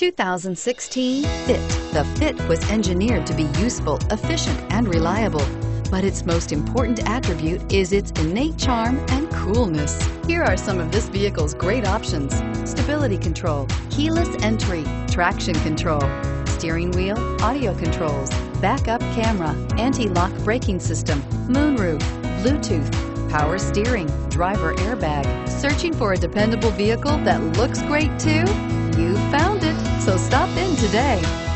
2016 Fit. The Fit was engineered to be useful, efficient, and reliable. But its most important attribute is its innate charm and coolness. Here are some of this vehicle's great options: stability control, keyless entry, traction control, steering wheel audio controls, backup camera, anti-lock braking system, moonroof, Bluetooth, power steering, driver airbag. Searching for a dependable vehicle that looks great too? You found it, so stop in today.